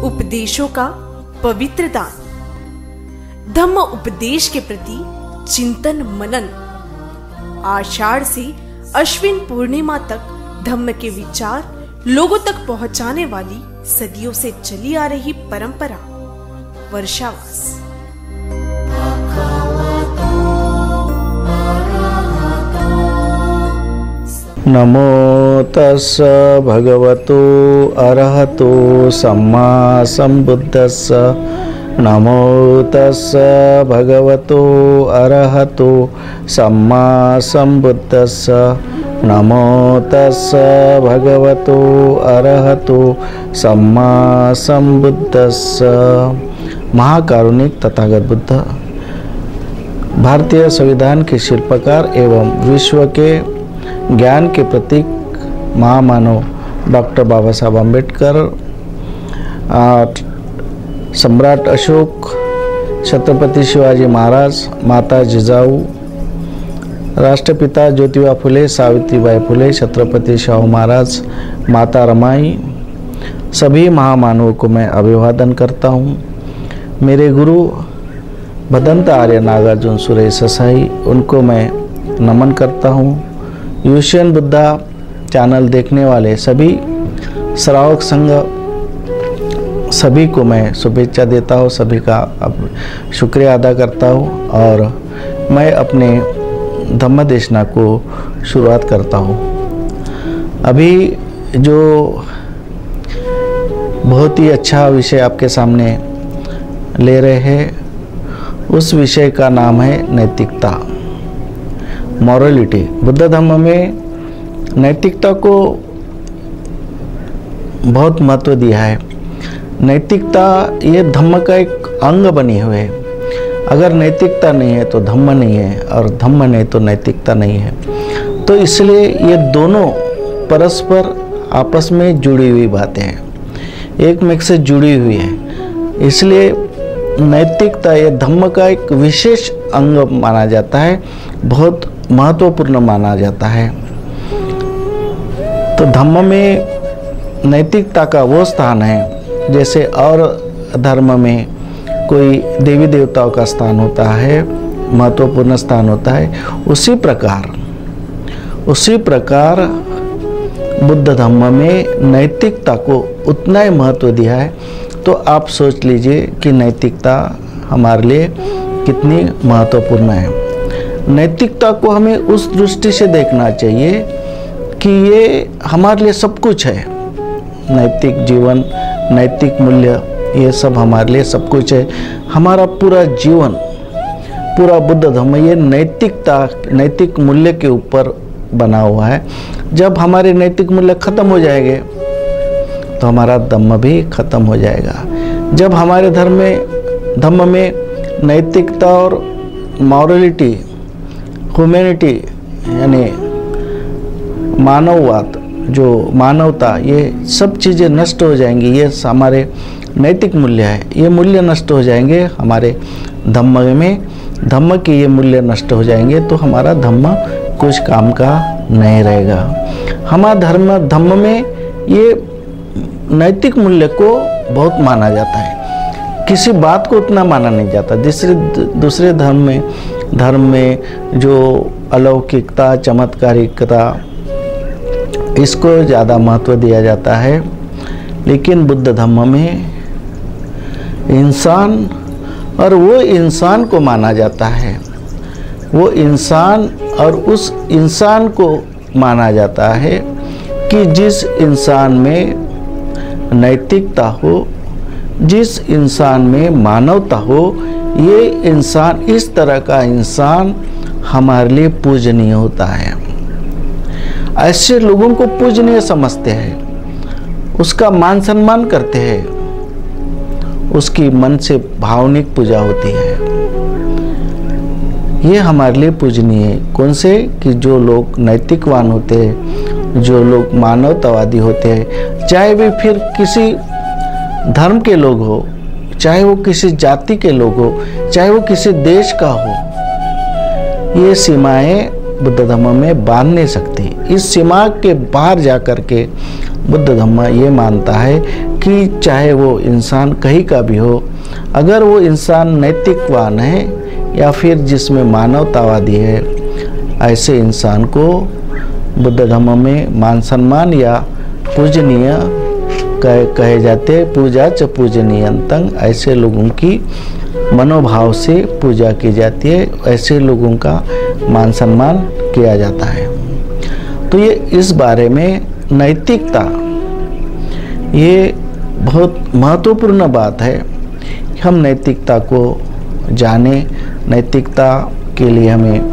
उपदेशों का पवित्र दान, धम्म उपदेश के प्रति चिंतन मनन, आषाढ़ से अश्विन पूर्णिमा तक धम्म के विचार लोगों तक पहुंचाने वाली सदियों से चली आ रही परंपरा वर्षावास। नमो तस्स भगवतो अरहतो सम्मा संबुद्धस्स। नमो तस्स भगवतो अरहतो सम्मा संबुद्धस्स। नमो तस्स भगवतो अरहतो सम्मा संबुद्धस्स। महाकारुणिक तथागत बुद्ध भारतीय संविधान के शिल्पकार एवं विश्व के ज्ञान के प्रतीक महामानव डॉक्टर बाबा साहब अम्बेडकर, सम्राट अशोक, छत्रपति शिवाजी महाराज, माता जिजाऊ, राष्ट्रपिता ज्योतिबा फुले, सावित्रीबाई फुले, छत्रपति शाहू महाराज, माता रमाई, सभी महामानवों को मैं अभिवादन करता हूँ। मेरे गुरु भदंत आर्य नागार्जुन सुरेश ससाई, उनको मैं नमन करता हूँ। यूशियन बुद्धा चैनल देखने वाले सभी श्रावक संघ सभी को मैं शुभेच्छा देता हूँ, सभी का अब शुक्रिया अदा करता हूँ और मैं अपने धम्म देशना को शुरुआत करता हूँ। अभी जो बहुत ही अच्छा विषय आपके सामने ले रहे हैं, उस विषय का नाम है नैतिकता, मॉरलिटी। बुद्ध धर्म में नैतिकता को बहुत महत्व दिया है। नैतिकता ये धम्म का एक अंग बनी हुई है। अगर नैतिकता नहीं है तो धम्म नहीं है, और धम्म नहीं तो नैतिकता नहीं है। तो इसलिए ये दोनों परस्पर आपस में जुड़ी हुई बातें हैं, एक में से जुड़ी हुई है। इसलिए नैतिकता ये धम्म का एक विशेष अंग माना जाता है, बहुत महत्वपूर्ण माना जाता है। तो धम्म में नैतिकता का वो स्थान है जैसे और धर्म में कोई देवी देवताओं का स्थान होता है, महत्वपूर्ण स्थान होता है, उसी प्रकार बुद्ध धम्म में नैतिकता को उतना ही महत्व दिया है। तो आप सोच लीजिए कि नैतिकता हमारे लिए कितनी महत्वपूर्ण है। नैतिकता को हमें उस दृष्टि से देखना चाहिए कि ये हमारे लिए सब कुछ है। नैतिक जीवन, नैतिक मूल्य, ये सब हमारे लिए सब कुछ है। हमारा पूरा जीवन, पूरा बुद्ध धर्म ये नैतिक मूल्य के ऊपर बना हुआ है। जब हमारे नैतिक मूल्य खत्म हो जाएंगे तो हमारा धम्म भी खत्म हो जाएगा। जब हमारे धम्म में नैतिकता और मॉरलिटी, ह्यूमैनिटी यानी मानववाद, जो मानवता, ये सब चीज़ें नष्ट हो जाएंगी। ये हमारे नैतिक मूल्य है, ये मूल्य नष्ट हो जाएंगे हमारे धम्म में। धम्म के ये मूल्य नष्ट हो जाएंगे तो हमारा धम्म कुछ काम का नहीं रहेगा। हमारा धम्म में ये नैतिक मूल्य को बहुत माना जाता है, किसी बात को उतना माना नहीं जाता। दूसरे धर्म में जो अलौकिकता, चमत्कारिकता, इसको ज़्यादा महत्व दिया जाता है। लेकिन बुद्ध धर्म में इंसान, और वो इंसान को माना जाता है, वो इंसान, और उस इंसान को माना जाता है कि जिस इंसान में नैतिकता हो, जिस इंसान में मानवता हो, ये इंसान, इस तरह का इंसान हमारे लिए पूजनीय होता है। ऐसे लोगों को पूजनीय समझते हैं, उसका मान सम्मान करते हैं, उसकी मन से भावनिक पूजा होती है। ये हमारे लिए पूजनीय है। कौन से? कि जो लोग नैतिकवान होते हैं, जो लोग मानवतावादी होते हैं, चाहे वे फिर किसी धर्म के लोग हो, चाहे वो किसी जाति के लोग हो, चाहे वो किसी देश का हो, ये सीमाएं बुद्ध धर्म में बांध नहीं सकती। इस सीमा के बाहर जाकर के बुद्ध धर्म ये मानता है कि चाहे वो इंसान कहीं का भी हो, अगर वो इंसान नैतिकवान है या फिर जिसमें मानवतावादी है, ऐसे इंसान को बुद्ध धर्म में मान सम्मान या पूजनीय कहे जाते। पूजा च पूजनीयंतं, ऐसे लोगों की मनोभाव से पूजा की जाती है, ऐसे लोगों का मान सम्मान किया जाता है। तो ये इस बारे में नैतिकता, ये बहुत महत्वपूर्ण बात है। हम नैतिकता को जाने, नैतिकता के लिए हमें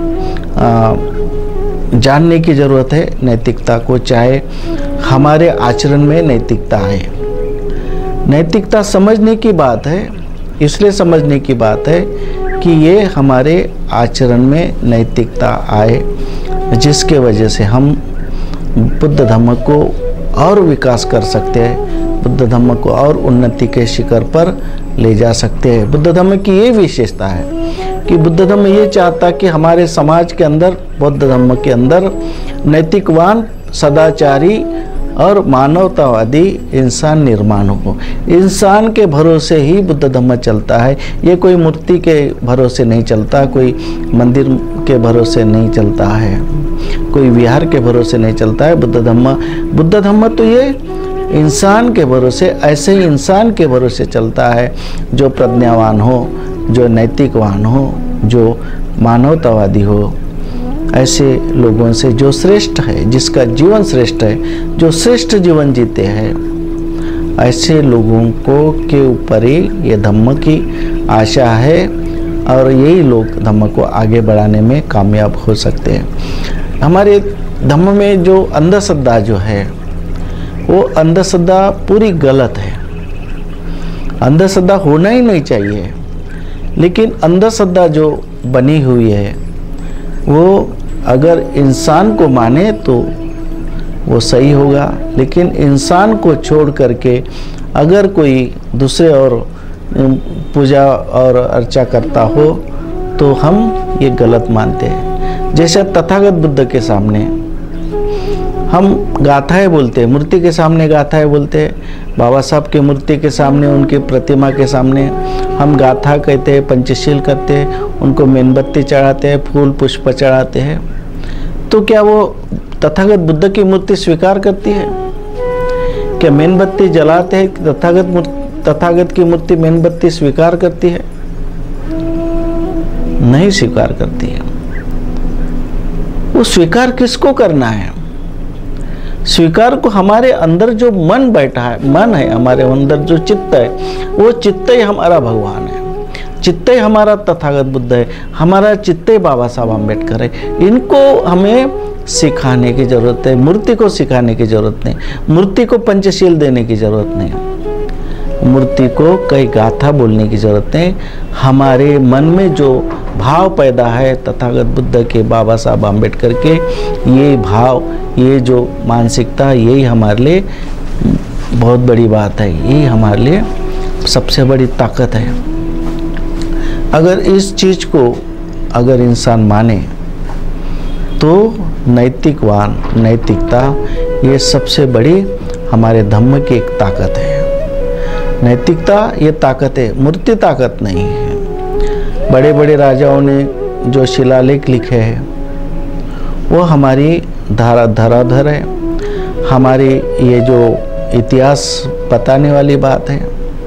जानने की ज़रूरत है। नैतिकता को चाहे हमारे आचरण में नैतिकता है। नैतिकता समझने की बात है, इसलिए समझने की बात है कि ये हमारे आचरण में नैतिकता आए, जिसके वजह से हम बुद्ध धर्म को और विकास कर सकते हैं, बुद्ध धर्म को और उन्नति के शिखर पर ले जा सकते हैं। बुद्ध धर्म की ये विशेषता है कि बुद्ध धर्म ये चाहता कि हमारे समाज के अंदर, बौद्ध धर्म के अंदर नैतिकवान, सदाचारी और मानवतावादी इंसान निर्माण हो। इंसान के भरोसे ही बुद्ध धर्म चलता है। ये कोई मूर्ति के भरोसे नहीं चलता, कोई मंदिर के भरोसे नहीं चलता है, कोई विहार के भरोसे नहीं चलता है बुद्ध धर्म। बुद्ध धर्म तो ये इंसान के भरोसे, ऐसे ही इंसान के भरोसे चलता है जो प्रज्ञावान हो, जो नैतिकवान हो, जो मानवतावादी हो। ऐसे लोगों से जो श्रेष्ठ है, जिसका जीवन श्रेष्ठ है, जो श्रेष्ठ जीवन जीते हैं, ऐसे लोगों को के ऊपर ही ये धम्म की आशा है और यही लोग धम्म को आगे बढ़ाने में कामयाब हो सकते हैं। हमारे धम्म में जो अंधश्रद्धा जो है, वो अंधश्रद्धा पूरी गलत है। अंधश्रद्धा होना ही नहीं चाहिए, लेकिन अंधश्रद्धा जो बनी हुई है वो अगर इंसान को माने तो वो सही होगा, लेकिन इंसान को छोड़ करके अगर कोई दूसरे और पूजा और अर्चा करता हो तो हम ये गलत मानते हैं। जैसे तथागत बुद्ध के सामने हम गाथाएं बोलते हैं, मूर्ति के सामने गाथाएं बोलते हैं, बाबा साहब की मूर्ति के सामने, उनकी प्रतिमा के सामने हम गाथा कहते हैं, पंचशील करते हैं, उनको मेणबत्ती चढ़ाते हैं, फूल पुष्प चढ़ाते हैं। तो क्या वो तथागत बुद्ध की मूर्ति स्वीकार करती है? क्या मेणबत्ती जलाते हैं? तथागत की मूर्ति मेणबत्ती स्वीकार करती है? नहीं स्वीकार करती है। वो स्वीकार किसको करना है? स्वीकार को हमारे अंदर जो मन बैठा है, मन है हमारे अंदर जो चित्त है, वो चित्त ही हमारा भगवान है, चित्त ही हमारा तथागत बुद्ध है, हमारा चित्त ही बाबा साहब अम्बेडकर है। इनको हमें सिखाने की जरूरत है, मूर्ति को सिखाने की जरूरत नहीं, मूर्ति को पंचशील देने की जरूरत नहीं, मूर्ति को कई गाथा बोलने की जरूरत नहीं। हमारे मन में जो भाव पैदा है तथागत बुद्ध के, बाबा साहब अम्बेडकर के, ये भाव, ये जो मानसिकता, यही हमारे लिए बहुत बड़ी बात है, यही हमारे लिए सबसे बड़ी ताकत है। अगर इस चीज़ को अगर इंसान माने तो नैतिकवान, नैतिकता ये सबसे बड़ी हमारे धम्म की एक ताकत है। नैतिकता ये ताकत है, मूर्ति ताकत नहीं है। बड़े बड़े राजाओं ने जो शिलालेख लिखे हैं वो हमारी धराधर है, हमारी ये जो इतिहास बताने वाली बात है।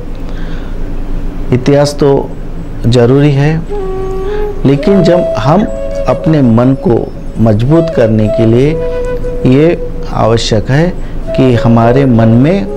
इतिहास तो जरूरी है, लेकिन जब हम अपने मन को मजबूत करने के लिए ये आवश्यक है कि हमारे मन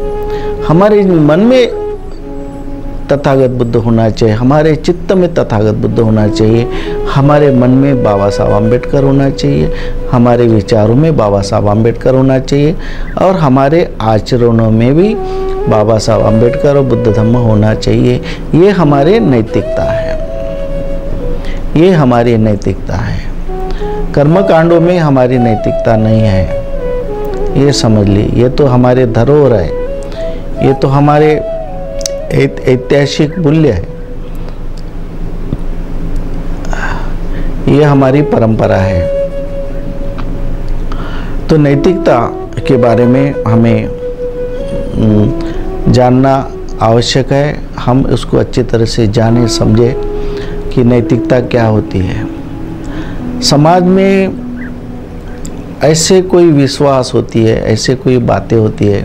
में तथागत बुद्ध होना चाहिए, हमारे चित्त में तथागत बुद्ध होना चाहिए, हमारे मन में बाबा साहब अम्बेडकर होना चाहिए, हमारे विचारों में बाबा साहब अम्बेडकर होना चाहिए, और हमारे आचरणों में भी बाबा साहब अम्बेडकर और बुद्ध धर्म होना चाहिए। ये हमारे नैतिकता है, ये हमारी नैतिकता है। कर्मकांडों में हमारी नैतिकता नहीं है, ये समझ ली। ये तो हमारे धरोहर है, ये तो हमारे ऐतिहासिक मूल्य है, ये हमारी परंपरा है। तो नैतिकता के बारे में हमें जानना आवश्यक है। हम उसको अच्छी तरह से जाने समझे कि नैतिकता क्या होती है। समाज में ऐसे कोई विश्वास होती है, ऐसे कोई बातें होती है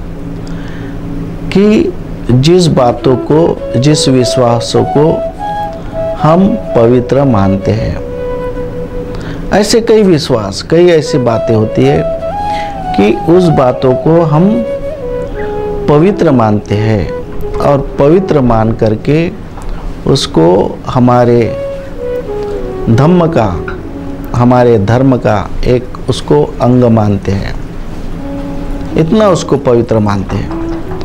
कि जिस बातों को, जिस विश्वासों को हम पवित्र मानते हैं, ऐसे कई विश्वास, कई ऐसी बातें होती है कि उस बातों को हम पवित्र मानते हैं और पवित्र मान करके उसको हमारे धम्म का, हमारे धर्म का एक उसको अंग मानते हैं, इतना उसको पवित्र मानते हैं।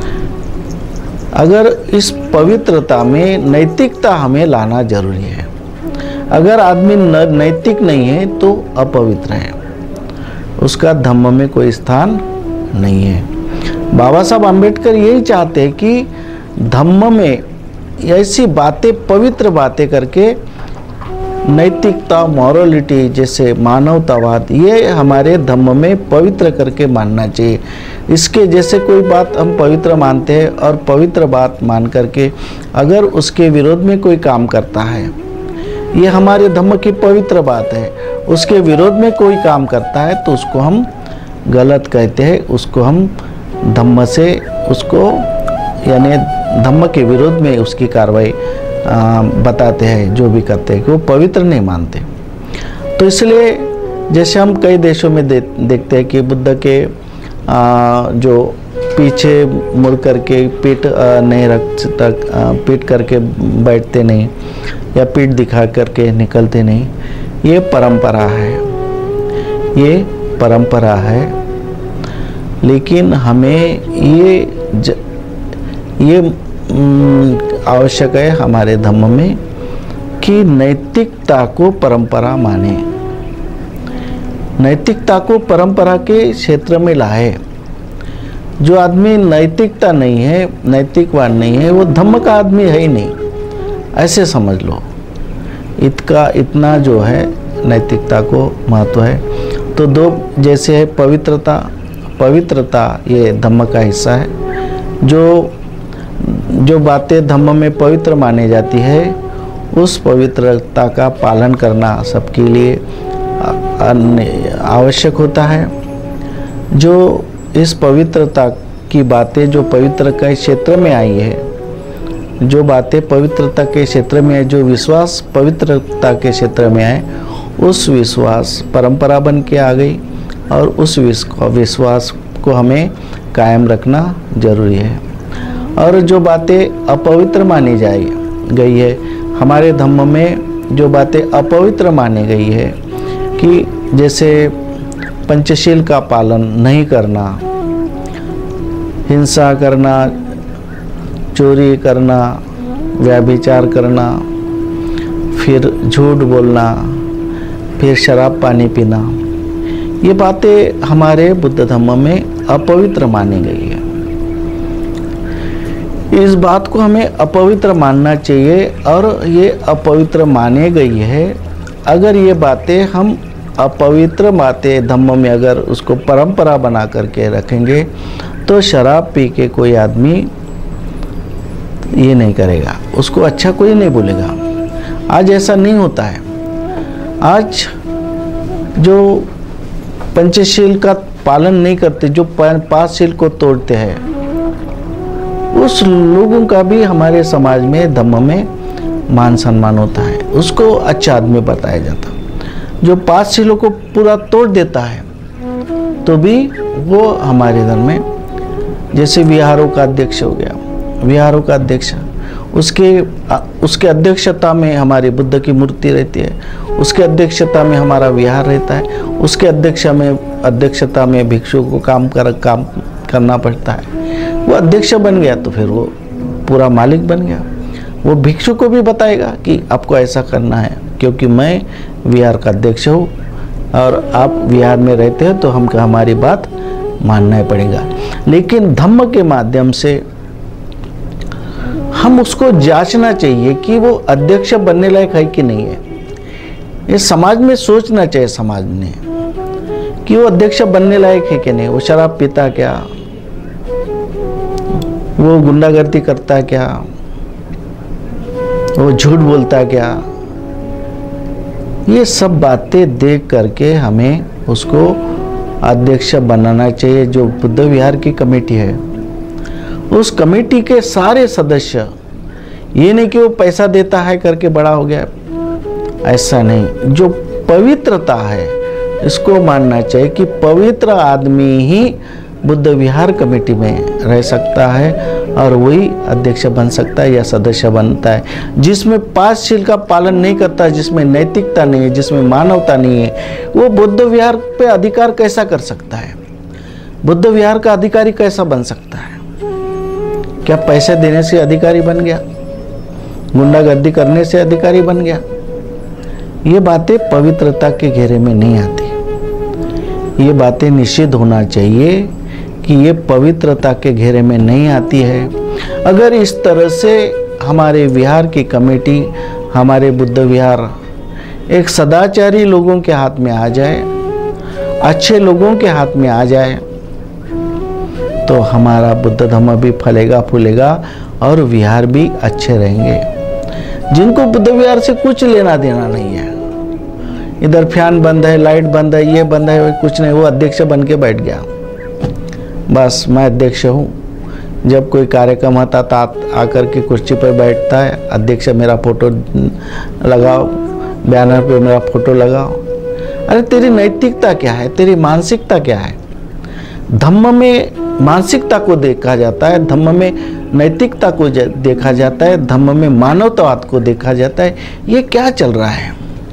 अगर इस पवित्रता में नैतिकता हमें लाना जरूरी है। अगर आदमी नैतिक नहीं है तो अपवित्र है, उसका धम्म में कोई स्थान नहीं है। बाबा साहब आम्बेडकर यही चाहते हैं कि धम्म में ऐसी बातें, पवित्र बातें करके नैतिकता, मॉरलिटी, जैसे मानवतावाद, ये हमारे धम्म में पवित्र करके मानना चाहिए। इसके जैसे कोई बात हम पवित्र मानते हैं और पवित्र बात मान करके अगर उसके विरोध में कोई काम करता है, ये हमारे धम्म की पवित्र बात है, उसके विरोध में कोई काम करता है तो उसको हम गलत कहते हैं, उसको हम धम्म से, उसको यानी धम्म के विरोध में उसकी कार्रवाई बताते हैं, जो भी करते हैं कि वो पवित्र नहीं मानते। तो इसलिए जैसे हम कई देशों में देखते हैं कि बुद्ध के जो पीछे मुड़ करके पीठ नहीं रख पीठ करके बैठते नहीं या पीठ दिखा करके निकलते नहीं, ये परंपरा है, ये परंपरा है। लेकिन हमें ये आवश्यक है हमारे धम्म में कि नैतिकता को परंपरा माने, नैतिकता को परंपरा के क्षेत्र में लाए। जो आदमी नैतिकता नहीं है, नैतिकवान नहीं है, वो धम्म का आदमी है ही नहीं, ऐसे समझ लो। इतना जो है नैतिकता को महत्व है। तो दो जैसे है पवित्रता, पवित्रता ये धम्म का हिस्सा है। जो बातें धम्म में पवित्र मानी जाती है, उस पवित्रता का पालन करना सबके लिए आवश्यक होता है। जो इस पवित्रता की बातें, जो पवित्र के क्षेत्र में आई है, जो बातें पवित्रता के क्षेत्र में है, जो विश्वास पवित्रता के क्षेत्र में आए, उस विश्वास परंपरा बन के आ गई और उस विश्वास को हमें कायम रखना जरूरी है। और जो बातें अपवित्र मानी गई है, हमारे धम्म में जो बातें अपवित्र मानी गई है कि जैसे पंचशील का पालन नहीं करना, हिंसा करना, चोरी करना, व्यभिचार करना, फिर झूठ बोलना, फिर शराब पानी पीना, ये बातें हमारे बुद्ध धम्म में अपवित्र मानी गई है। इस बात को हमें अपवित्र मानना चाहिए और ये अपवित्र माने गई है। अगर ये बातें हम अपवित्र बातें धम्म में अगर उसको परंपरा बना करके रखेंगे तो शराब पी के कोई आदमी ये नहीं करेगा, उसको अच्छा कोई नहीं बोलेगा। आज ऐसा नहीं होता है। आज जो पंचशील का पालन नहीं करते, जो पांच शील को तोड़ते हैं, उस लोगों का भी हमारे समाज में धम्म में मान सम्मान होता है, उसको अच्छा आदमी बताया जाता। जो पांच शीलों को पूरा तोड़ देता है तो भी वो हमारे धर्म में, जैसे विहारों का अध्यक्ष हो गया, विहारों का अध्यक्ष, उसके अध्यक्षता में हमारी बुद्ध की मूर्ति रहती है, उसके अध्यक्षता में हमारा विहार रहता है, उसके अध्यक्षता में भिक्षु को काम करना पड़ता है। वो अध्यक्ष बन गया तो फिर वो पूरा मालिक बन गया। वो भिक्षु को भी बताएगा कि आपको ऐसा करना है, क्योंकि मैं विहार का अध्यक्ष हूँ और आप विहार में रहते हैं तो हमारी बात मानना ही पड़ेगा। लेकिन धम्म के माध्यम से हम उसको जांचना चाहिए कि वो अध्यक्ष बनने लायक है कि नहीं है। ये समाज में सोचना चाहिए, समाज ने, कि वो अध्यक्ष बनने लायक है कि नहीं। वो शराब पीता क्या, वो गुंडागर्दी करता क्या, वो झूठ बोलता क्या, ये सब बातें देख करके हमें उसको अध्यक्ष बनाना चाहिए। जो बुद्ध विहार की कमेटी है, उस कमेटी के सारे सदस्य, ये नहीं कि वो पैसा देता है करके बड़ा हो गया, ऐसा नहीं। जो पवित्रता है इसको मानना चाहिए कि पवित्र आदमी ही बुद्ध विहार कमेटी में रह सकता है और वही अध्यक्ष बन सकता है या सदस्य बनता है। जिसमें 5 शील का पालन नहीं करता, जिसमें नैतिकता नहीं है, जिसमें मानवता नहीं है, वो बुद्ध विहार पे अधिकार कैसा कर सकता है? बुद्ध विहार का अधिकारी कैसा बन सकता है? क्या पैसे देने से अधिकारी बन गया? गुंडागर्दी करने से अधिकारी बन गया? ये बातें पवित्रता के घेरे में नहीं आती। ये बातें निषिद्ध होना चाहिए कि ये पवित्रता के घेरे में नहीं आती है। अगर इस तरह से हमारे विहार की कमेटी, हमारे बुद्ध विहार एक सदाचारी लोगों के हाथ में आ जाए, अच्छे लोगों के हाथ में आ जाए, तो हमारा बुद्ध धम्म भी फलेगा फूलेगा और विहार भी अच्छे रहेंगे। जिनको बुद्ध विहार से कुछ लेना देना नहीं है, इधर फैन बंद है, लाइट बंद है, ये बंद है, कुछ नहीं, वो अध्यक्ष बन के बैठ गया। बस मैं अध्यक्ष हूँ, जब कोई कार्यक्रम होता तो आकर के कुर्सी पर बैठता है, अध्यक्ष मेरा फोटो लगाओ, बैनर पे मेरा फोटो लगाओ। अरे तेरी नैतिकता क्या है? तेरी मानसिकता क्या है? धम्म में मानसिकता को देखा जाता है, धम्म में नैतिकता को देखा जाता है, धम्म में मानवतावाद को देखा जाता है। ये क्या चल रहा है?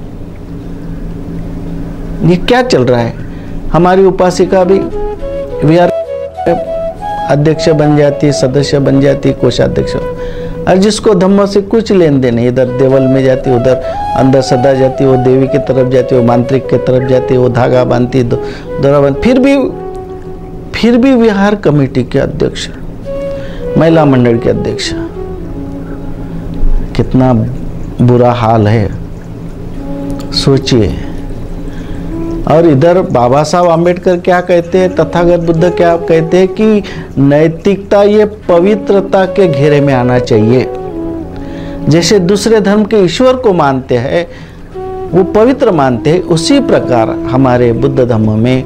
ये क्या चल रहा है? हमारी उपासिका भी विहार अध्यक्ष बन जाती, सदस्य बन जाती, कोषाध्यक्ष। और जिसको धम्म से कुछ लेन देन नहीं, इधर देवल में जाती, उधर अंदर सदा जाती, वो देवी की तरफ जाती, वो मांत्रिक की तरफ जाती, वो धागा बांधती, दौरा बांधती, फिर भी विहार कमेटी के अध्यक्ष, महिला मंडल के अध्यक्ष। कितना बुरा हाल है, सोचिए। और इधर बाबा साहब आम्बेडकर क्या कहते हैं, तथागत बुद्ध क्या कहते हैं कि नैतिकता ये पवित्रता के घेरे में आना चाहिए। जैसे दूसरे धर्म के ईश्वर को मानते हैं, वो पवित्र मानते हैं, उसी प्रकार हमारे बुद्ध धर्म में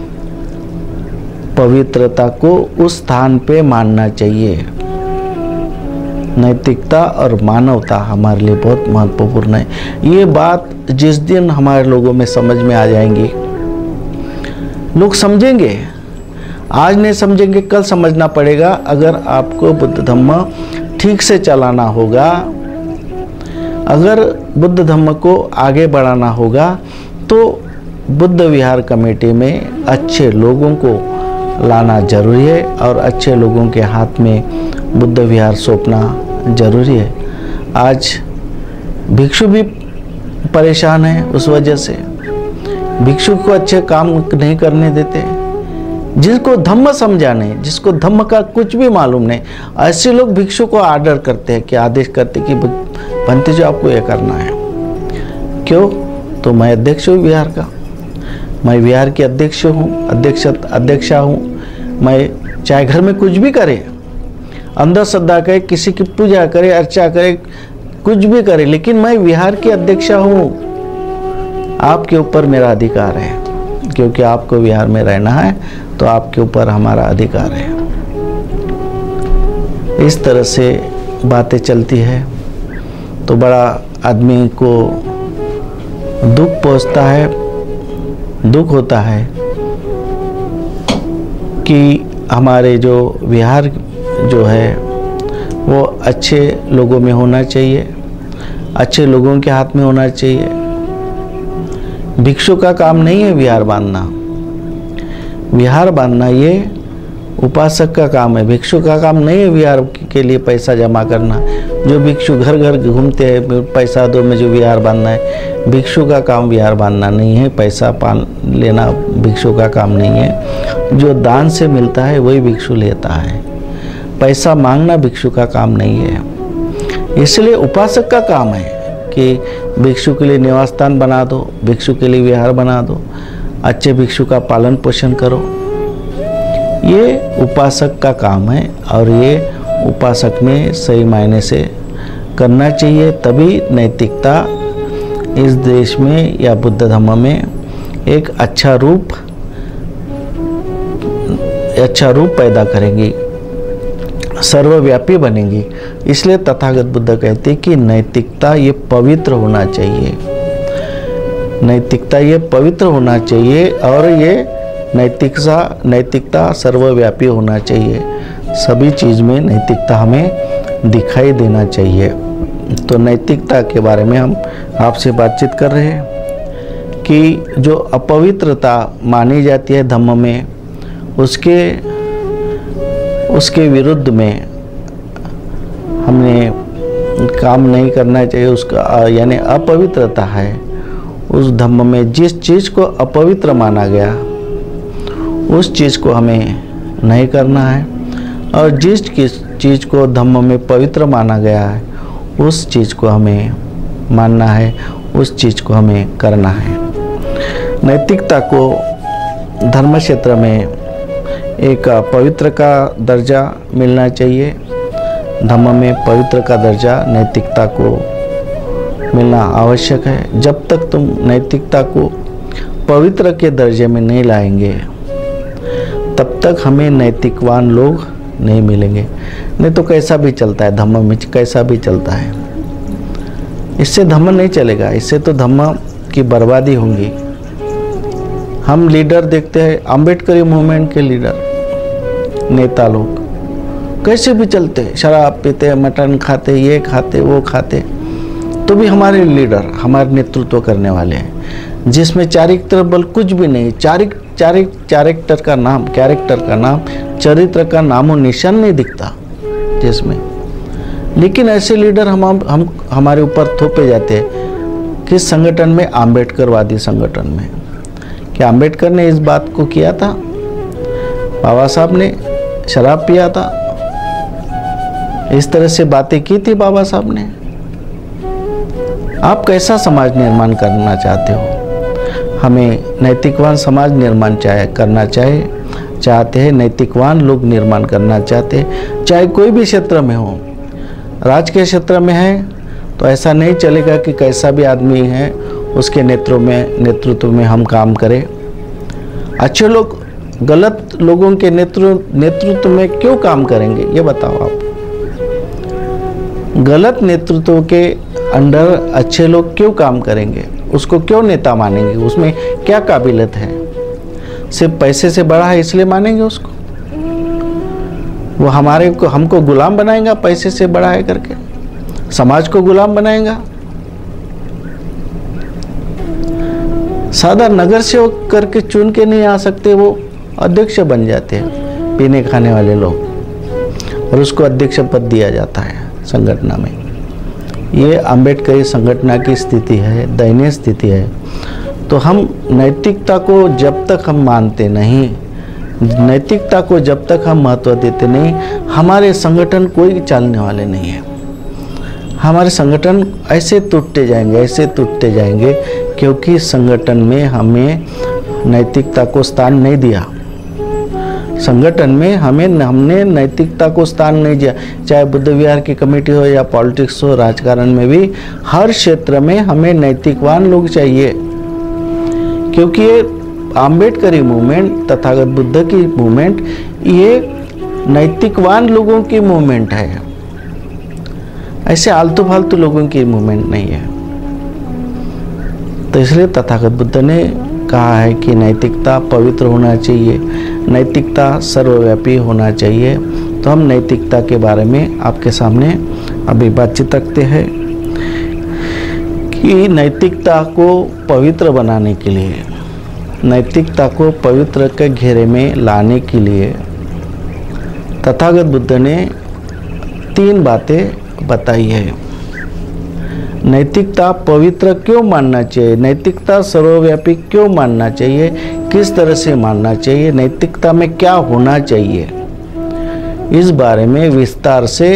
पवित्रता को उस स्थान पे मानना चाहिए। नैतिकता और मानवता हमारे लिए बहुत महत्वपूर्ण है। ये बात जिस दिन हमारे लोगों में समझ में आ जाएंगी, लोग समझेंगे। आज नहीं समझेंगे, कल समझना पड़ेगा। अगर आपको बुद्ध धम्म ठीक से चलाना होगा, अगर बुद्ध धम्म को आगे बढ़ाना होगा, तो बुद्ध विहार कमेटी में अच्छे लोगों को लाना जरूरी है और अच्छे लोगों के हाथ में बुद्ध विहार सौंपना जरूरी है। आज भिक्षु भी परेशान है उस वजह से, भिक्षु को अच्छे काम नहीं करने देते। जिसको धम्म समझा नहीं, जिसको धम्म का कुछ भी मालूम नहीं, ऐसे लोग भिक्षु को आर्डर करते हैं कि आदेश करते कि भंते जो आपको यह करना है। क्यों? तो मैं अध्यक्ष हूँ विहार का, मैं विहार की अध्यक्ष हूँ, अध्यक्षा हूँ। मैं चाहे घर में कुछ भी करे, अंदर श्रद्धा करे, किसी की पूजा करे, अर्चा करे, कुछ भी करे, लेकिन मैं विहार की अध्यक्षा हूँ। आपके ऊपर मेरा अधिकार है, क्योंकि आपको विहार में रहना है, तो आपके ऊपर हमारा अधिकार है। इस तरह से बातें चलती है तो बड़ा आदमी को दुख पहुंचता है, दुख होता है कि हमारे जो विहार जो है वो अच्छे लोगों में होना चाहिए, अच्छे लोगों के हाथ में होना चाहिए। भिक्षु का काम नहीं है विहार बांधना, विहार बांधना ये उपासक का काम है। भिक्षु का काम नहीं है विहार के लिए पैसा जमा करना। जो भिक्षु घर घर घूमते हैं, पैसा दो मुझे विहार बांधना है, भिक्षु का काम विहार बांधना नहीं है। पैसा पान लेना भिक्षु का काम नहीं है। जो दान से मिलता है वही भिक्षु लेता है, पैसा मांगना भिक्षु का काम नहीं है। इसलिए उपासक का काम है कि भिक्षु के लिए निवास स्थान बना दो, भिक्षु के लिए विहार बना दो, अच्छे भिक्षु का पालन पोषण करो। ये उपासक का काम है और ये उपासक ने सही मायने से करना चाहिए, तभी नैतिकता इस देश में या बुद्ध धर्म में एक अच्छा रूप पैदा करेंगी, सर्वव्यापी बनेगी। इसलिए तथागत बुद्ध कहते हैं कि नैतिकता ये पवित्र होना चाहिए, नैतिकता ये पवित्र होना चाहिए और ये नैतिकता सर्वव्यापी होना चाहिए। सभी चीज़ में नैतिकता हमें दिखाई देना चाहिए। तो नैतिकता के बारे में हम आपसे बातचीत कर रहे हैं कि जो अपवित्रता मानी जाती है धम्म में, उसके विरुद्ध में हमने काम नहीं करना चाहिए। उसका यानी अपवित्रता है, उस धम्म में जिस चीज़ को अपवित्र माना गया उस चीज़ को हमें नहीं करना है, और जिस चीज़ को धम्म में पवित्र माना गया है उस चीज़ को हमें मानना है, उस चीज़ को हमें करना है। नैतिकता को धर्म क्षेत्र में एक पवित्र का दर्जा मिलना चाहिए। धम्म में पवित्र का दर्जा नैतिकता को मिलना आवश्यक है। जब तक तुम नैतिकता को पवित्र के दर्जे में नहीं लाएंगे तब तक हमें नैतिकवान लोग नहीं मिलेंगे। नहीं तो कैसा भी चलता है धम्म में, कैसा भी चलता है, इससे धम्म नहीं चलेगा, इससे तो धम्म की बर्बादी होगी। हम लीडर देखते हैं, अम्बेडकरी मूवमेंट के लीडर नेता लोग कैसे भी चलते, शराब पीते, मटन खाते, ये खाते, वो खाते, तो भी हमारे लीडर, हमारे नेतृत्व करने वाले हैं, जिसमें चारित्र बल कुछ भी नहीं, कैरेक्टर का नाम, चरित्र का नामो निशान नहीं दिखता जिसमें। लेकिन ऐसे लीडर हम हमारे ऊपर थोपे जाते हैं। किस संगठन में? आम्बेडकरवादी संगठन में। क्या आम्बेडकर ने इस बात को किया था? बाबा साहब ने शराब पिया था? इस तरह से बातें की थी बाबा साहब ने? आप कैसा समाज निर्माण करना चाहते हो? हमें नैतिकवान समाज निर्माण करना चाहते हैं, नैतिकवान लोग निर्माण करना चाहते हैं, चाहे कोई भी क्षेत्र में हो। राज के क्षेत्र में है तो ऐसा नहीं चलेगा कि कैसा भी आदमी है उसके नेतृत्व में हम काम करें। अच्छे लोग गलत लोगों के नेतृत्व में क्यों काम करेंगे, ये बताओ आप। गलत नेतृत्व के अंडर अच्छे लोग क्यों काम करेंगे, उसको क्यों नेता मानेंगे? उसमें क्या काबिलियत है? सिर्फ पैसे से बड़ा है इसलिए मानेंगे उसको? वो हमको गुलाम बनाएगा पैसे से बड़ा है करके, समाज को गुलाम बनाएगा। सादा नगर सेवक करके चुन के नहीं आ सकते, वो अध्यक्ष बन जाते हैं पीने खाने वाले लोग, और उसको अध्यक्ष पद दिया जाता है संगठन में। ये अम्बेडकरी संगठन की स्थिति है, दयनीय स्थिति है। तो हम नैतिकता को जब तक हम मानते नहीं, नैतिकता को जब तक हम महत्व देते नहीं, हमारे संगठन कोई चलने वाले नहीं है। हमारे संगठन ऐसे टूटते जाएंगे क्योंकि संगठन में हमें नैतिकता को स्थान नहीं दिया। संगठन में हमने नैतिकता को स्थान नहीं दिया, चाहे बुद्ध विहार की कमेटी हो या पॉलिटिक्स हो, राजकारण में भी, हर क्षेत्र में हमें नैतिकवान लोग चाहिए। क्योंकि ये आम्बेडकरी मूवमेंट, तथागत बुद्ध की मूवमेंट, ये नैतिकवान लोगों की मूवमेंट है, ऐसे आलतू फालतू लोगों की मूवमेंट नहीं है। तो इसलिए तथागत बुद्ध ने कहा है कि नैतिकता पवित्र होना चाहिए, नैतिकता सर्वव्यापी होना चाहिए। तो हम नैतिकता के बारे में आपके सामने अभी बातचीत रखते हैं कि नैतिकता को पवित्र बनाने के लिए, नैतिकता को पवित्र के घेरे में लाने के लिए तथागत बुद्ध ने 3 बातें बताई है। नैतिकता पवित्र क्यों मानना चाहिए, नैतिकता सर्वव्यापी क्यों मानना चाहिए, किस तरह से मानना चाहिए, नैतिकता में क्या होना चाहिए, इस बारे में विस्तार से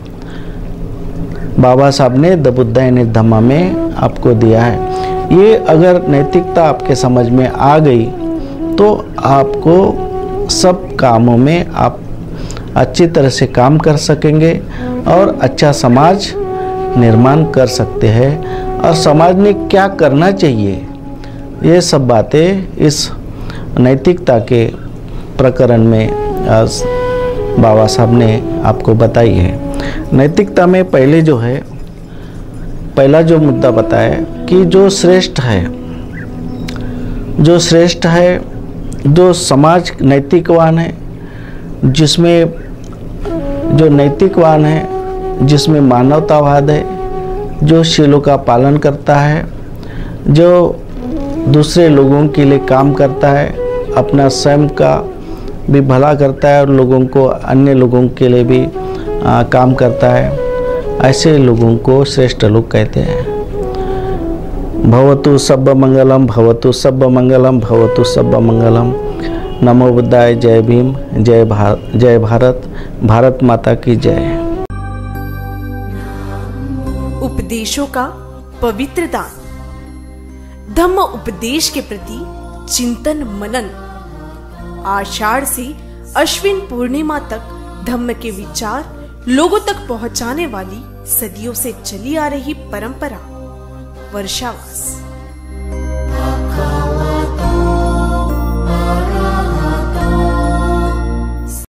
बाबा साहब ने द बुद्धा इन धम्मा में आपको दिया है। ये अगर नैतिकता आपके समझ में आ गई तो आपको सब कामों में आप अच्छी तरह से काम कर सकेंगे और अच्छा समाज निर्माण कर सकते हैं। और समाज में क्या करना चाहिए, ये सब बातें इस नैतिकता के प्रकरण में आज बाबा साहब ने आपको बताई है। नैतिकता में पहला जो मुद्दा बताया कि जो श्रेष्ठ है, जो समाज नैतिकवान है, जिसमें जो नैतिकवान है, जिसमें मानवतावाद है, जो शीलों का पालन करता है, जो दूसरे लोगों के लिए काम करता है, अपना स्वयं का भी भला करता है और लोगों को, अन्य लोगों के लिए भी काम करता है, ऐसे लोगों को श्रेष्ठ लोग कहते हैं। भवतु सब्ब मंगलम, भवतु सब्ब मंगलम, भवतु सब्ब मंगलम। नमो बुद्धाय। जय भीम, जय भारत, भारत माता की जय। उपदेशों का पवित्र दान। धम्म उपदेश के प्रति चिंतन मनन। आषाढ़ से अश्विन पूर्णिमा तक धम्म के विचार लोगों तक पहुंचाने वाली सदियों से चली आ रही परंपरा वर्षावास।